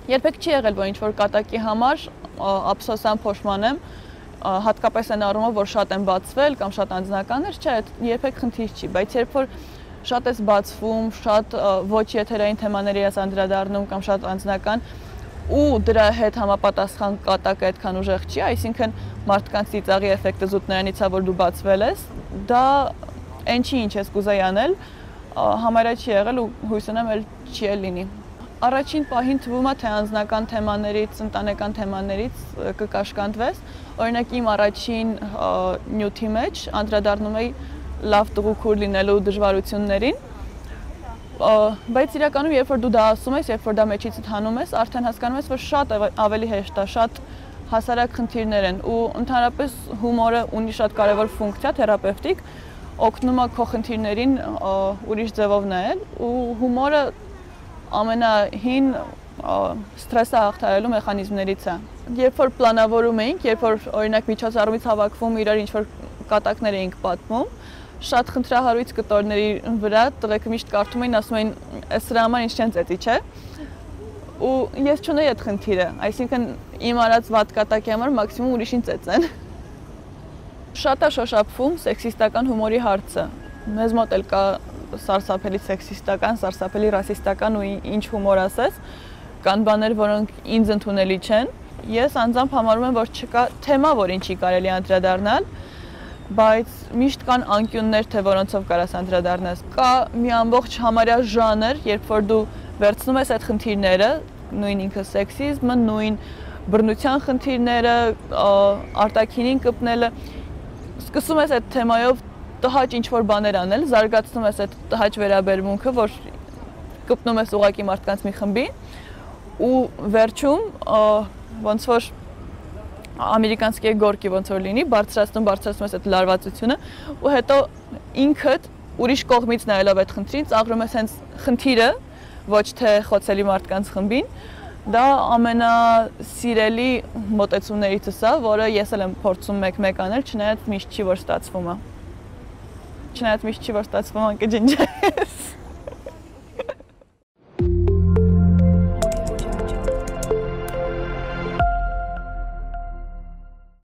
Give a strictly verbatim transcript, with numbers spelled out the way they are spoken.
Երբեք չի եղել, որ ինչ-որ կատակի համար ափսոսան փոշմանեմ, հատկապես այն առումով, որ շատ են բացվել կամ շատ անձնական էր, չէ, երբեք խնդիր չի, բայց երբ որ շատ ես բացվում, շատ ոչ եթերային թեմաների ես անդրադառնում կամ շատ անձնական ու դրա հետ համապատասխան կատակը այդքան ուժեղ չի, այսինքն մարդկանց ծիծաղի էֆեկտը զուտ նրանից է, որ դու բացվել ես, դա այն չի, ինչ ես կուզեի անել, համարյա չի եղել ու հույս ունեմ էլ չի էլ լինի։ Առաջին պահին թվում է, թե անձնական թեմաներից, ընտանեկան թեմաներից կկաշկանդվես, օրինակ իմ առաջին նյութի մեջ անդրադառնում էի լավ տղուկուր լինելու դժվարություններին, բայց իրականում երբ որ դու դա ասում ես, երբ որ դա մեջիցդ հանում ես, արդեն հասկանում ես, որ շատ ավելի հեշտ է, շատ հասարակ խնդիրներ են ու ընդհանրապես հումորը ունի շատ կարևոր ֆունկցիա թերապևտիկ, օգնում է քո խնդիրներին ուրիշ ձևով նայել ու հումորը ամենահին սթրեսը հաղթահարելու մեխանիզմներից է։ Երբ որ պլանավորում էինք, երբ որ օրինակ միջոցառումից հավաքվում իրար ինչ-որ կատակներ էինք պատմում, շատ խնդրահարույց կտորների վրա տղեկը միշտ կարդում էին, ասում էին, «Էս սրա համար ինչ չեն ծեծի, չէ»։ Ու ես չունեի այդ խնդիրը, այսինքն իմ արած վատ կատակի համար մաքսիմում ուրիշին ծեծեն։ Շատ է շոշափվում սեքսիստական հումորի հարցը։ Մեզ մոտ էլ կա սարսափելի սեքսիստական, սարսափելի ռասիստական ու ինչ հումոր ասես, կան բաներ, որոնք ինձ ընդունելի չեն։ Ես անձամբ համարում եմ, որ չկա թեմա, որ ինչի կարելի անդրադառնալ, բայց միշտ կան անկյուններ, թե որոնցով կարաս անդրադառնաս։ Կա մի ամբողջ համարյա ժանր, երբ որ դու վերցնում ես այդ խնդիրները, նույն ինքը սեքսիզմը, նույն բռնության խնդիրները, արտաքինին կպնելը, սկսում ես այդ թեմայով տհաճ ինչ-որ բաներ անել, զարգացնում ես այդ տհաճ վերաբերմունքը, որ կպնում ես ուղղակի մարդկանց մի խմբի ու վերջում ոնց որ ամերիկանցի գորկի ոնց որ լինի, բարձրացնում, բարձրացնում ես այդ լարվածությունը ու հետո ինքդ ուրիշ կողմից նայելով այդ խնդրին, ծաղրում ես հենց խնդիրը, ոչ թե խոցելի մարդկանց խմբին, դա ամենասիրելի մոտեցումներից է, որը ես էլ եմ փորձում մեկ-մեկ անել, չնայած միշտ չի որ ստացվում է։ Չնայած միշտ չի որ ստացվում անկը ջնջես։